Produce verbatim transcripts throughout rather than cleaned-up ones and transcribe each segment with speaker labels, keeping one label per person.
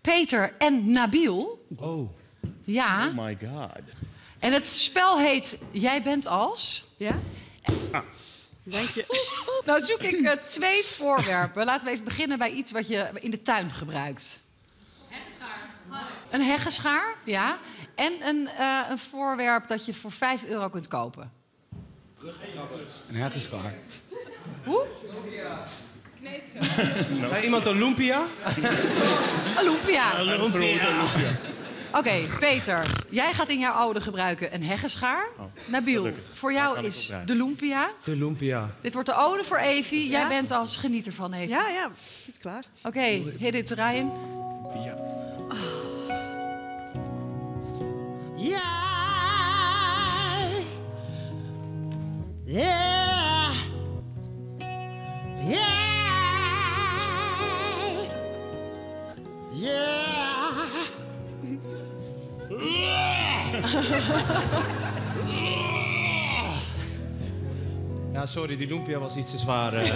Speaker 1: Peter en Nabil.
Speaker 2: Oh.
Speaker 1: Ja.
Speaker 3: Oh my god.
Speaker 1: En het spel heet Jij bent als...
Speaker 4: Ja?
Speaker 3: Ah.
Speaker 4: Dank je.
Speaker 1: Nou zoek ik uh, twee voorwerpen. Laten we even beginnen bij iets wat je in de tuin gebruikt.
Speaker 5: Heggeschaar.
Speaker 1: Een heggenschaar, ja. En een, uh, een voorwerp dat je voor vijf euro kunt kopen.
Speaker 2: Een heggenschaar.
Speaker 1: Hoe?
Speaker 2: Kneedgeld. Zei iemand een lumpia?
Speaker 1: Een lumpia.
Speaker 2: Een lumpia.
Speaker 1: Oké, okay, Peter. Jij gaat in jouw oude gebruiken een heggenschaar. Oh, Nabil, gelukkig. Voor jou is de lumpia.
Speaker 2: De lumpia.
Speaker 1: Dit wordt de ode voor Evie.
Speaker 4: Ja?
Speaker 1: Jij bent als genieter van Evie.
Speaker 4: Ja, ja. Zit klaar.
Speaker 1: Oké, okay, hit it, Ryan.
Speaker 3: Ja.
Speaker 1: Oh.
Speaker 6: Ja. Ja. Ja. Ja.
Speaker 2: Ja, sorry, die lumpia was iets te zwaar. Uh.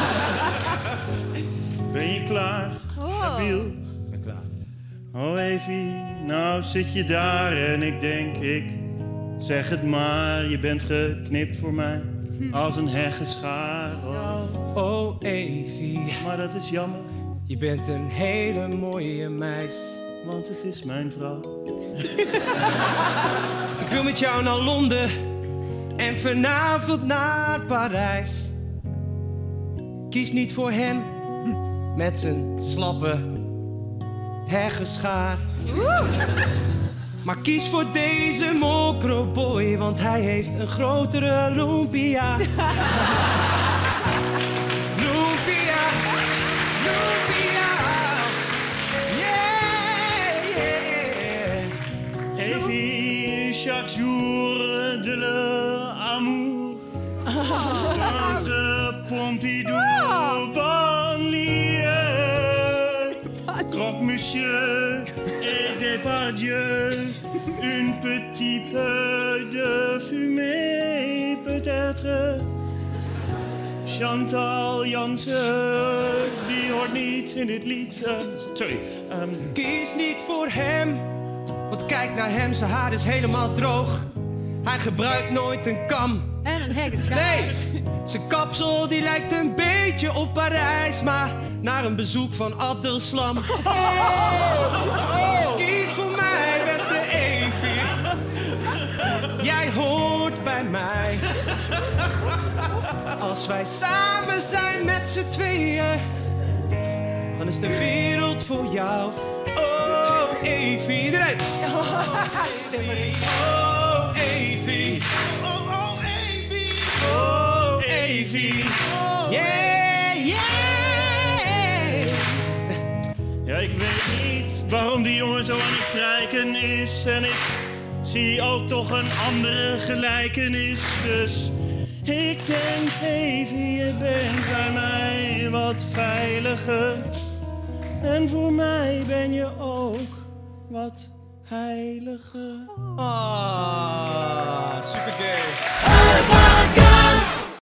Speaker 3: Ben je klaar,
Speaker 4: Oh.
Speaker 3: Nabil?
Speaker 2: Ik ben klaar.
Speaker 3: Oh, Evie, nou zit je daar en ik denk, ik zeg het maar. Je bent geknipt voor mij als een heggenschaar. Oh,
Speaker 2: oh Evie.
Speaker 3: Maar dat is jammer.
Speaker 2: Je bent een hele mooie meis.
Speaker 3: Want het is mijn vrouw.
Speaker 2: Ik wil met jou naar Londen en vanavond naar Parijs. Kies niet voor hem met zijn slappe heggenschaar. Maar kies voor deze mokroboy, want hij heeft een grotere lumpia. Lumpia, lumpia.
Speaker 3: Evie, chaque jour de l'amour. Entre Pompidou, banlieue. Croque monsieur et Depardieu. Une petite peu de fumée, peut-être. Chantal Jansen, die hoort niet in dit lied. Uh, sorry. Um...
Speaker 2: Kies niet voor hem. Want kijk naar hem, zijn haar is helemaal droog. Hij gebruikt nooit een kam.
Speaker 4: En een heggenschaar.
Speaker 2: Nee, zijn kapsel die lijkt een beetje op Parijs. Maar naar een bezoek van Abdelslam. Oh, oh. Dus kies voor mij, beste Evie. Jij hoort bij mij. Als wij samen zijn met z'n tweeën, dan is de wereld voor jou. Oh, Evie. Iedereen.
Speaker 1: Stemmerie.
Speaker 2: Oh, Evie. Oh, oh, Evie. Oh, Evie. Yeah, yeah.
Speaker 3: Ja, ik weet niet waarom die jongen zo aan het prijken is. En ik zie ook toch een andere gelijkenis. Dus ik denk, Evie, je bent bij mij wat veiliger. En voor mij ben je ook wat heiliger.
Speaker 2: Ah, super gay.
Speaker 6: Oh my God.